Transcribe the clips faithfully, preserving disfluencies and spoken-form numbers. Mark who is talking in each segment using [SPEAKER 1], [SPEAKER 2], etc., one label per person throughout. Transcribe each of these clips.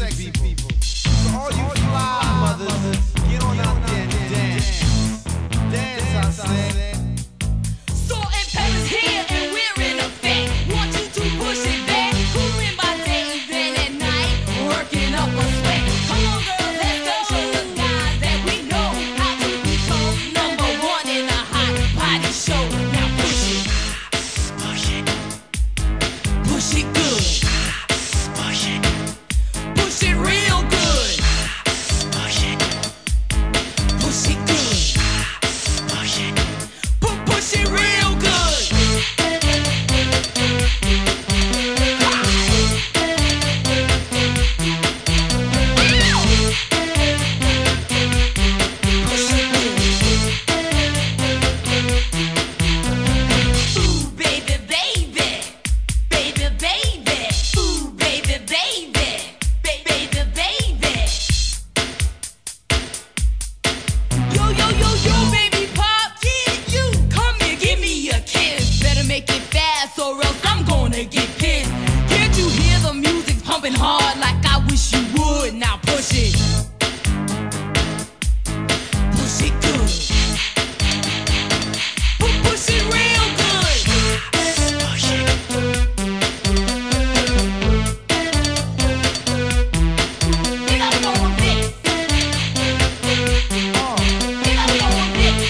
[SPEAKER 1] sexy people. So all you fly mothers, get on out there and dance. Dance, I said.
[SPEAKER 2] Salt-N-Pepa's here and we're in effect. Want you to push it back. Cooling by day, then at night, working up a sweat. Come on, girls, let's go. Show the guys that we know how to become number one in a hot body show. Now push it, push it, push it good, push it, push it real good, push it, push it good, push it, push it real good. Ooh, baby, baby, baby, baby. Ooh, baby, baby, baby, baby. Yo, yo, yo, yo, baby pop, yeah, you come here, give me a kiss. Better make it fast or else I'm gonna get pissed. Can't you hear the music pumping hard like I wish you would? Now push it, push it good, Pu- push it real good, push it. Get up on this, get up on this, get up on this.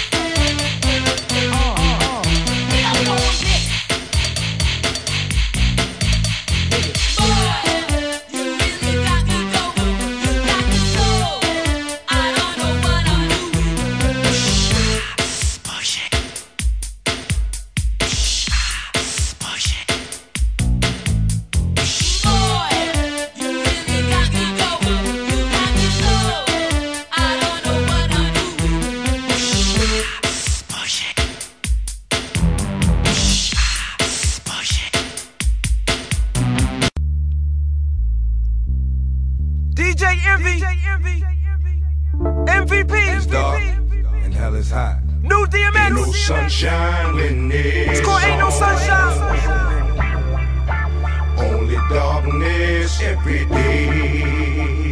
[SPEAKER 2] Boy, you really got me going, you got me so, I don't know what I'm doing. Push it, push it. Boy, you really got me going, you got me so, I don't know what I'm doing. Push it, push it.
[SPEAKER 1] D J Envy, M V P,
[SPEAKER 3] It's dark and hell is hot.
[SPEAKER 1] New D M
[SPEAKER 3] Ain't no
[SPEAKER 1] X.
[SPEAKER 3] sunshine when it's
[SPEAKER 1] It's called Ain't No
[SPEAKER 3] on.
[SPEAKER 1] Sunshine.
[SPEAKER 3] Only darkness every day.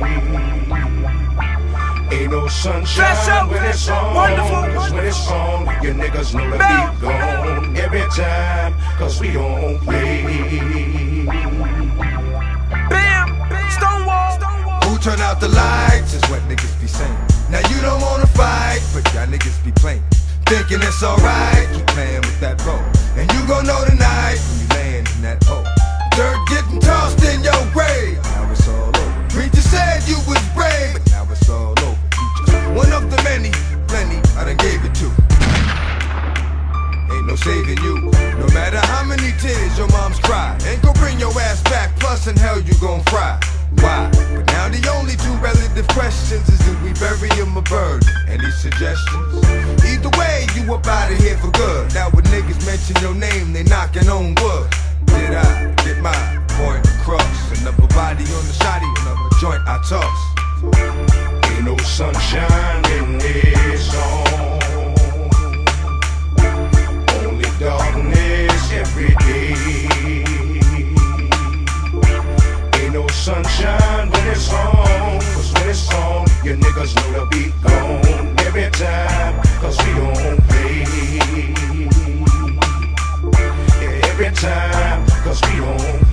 [SPEAKER 3] Ain't no
[SPEAKER 1] Dress
[SPEAKER 3] sunshine
[SPEAKER 1] up,
[SPEAKER 3] when it's on.
[SPEAKER 1] wonderful.
[SPEAKER 3] Cause when it's on, your niggas know the
[SPEAKER 1] Mel.
[SPEAKER 3] beat gone every time. Cause we don't play.
[SPEAKER 1] Bam, Stonewall.
[SPEAKER 4] Who turn out the lights is what niggas be saying. Now you don't wanna fight, but y'all niggas be playing. Thinking it's alright, keep playing with that bow. And you gon' know tonight when you land in that hole. Dirt getting tossed in your grave. Now it's all over. Preacher said you was brave, but now it's all over. You just one of the many, plenty I done gave it to. Ain't no saving you. No matter how many tears your mom's cried, ain't gon' bring your ass back. Plus in hell you gon' fry. Why? But now the only two relative questions is if we bury him or burn. Any suggestions? Either way, you up out of here for good. Now when niggas mention your name, they knocking on wood. Did I get my point across? Another body on the shoddy, another joint I toss.
[SPEAKER 3] Ain't no sunshine when it's on. Only darkness every day. Ain't no sunshine when it's on. Cause when it's on, your niggas know the beat gone every time. Cause we don't play. Yeah, every time. Cause we don't